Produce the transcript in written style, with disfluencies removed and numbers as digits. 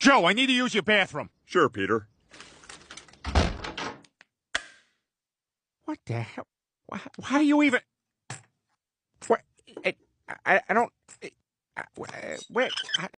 Joe, I need to use your bathroom. Sure, Peter. What the hell? How do you even... What? I don't... Where...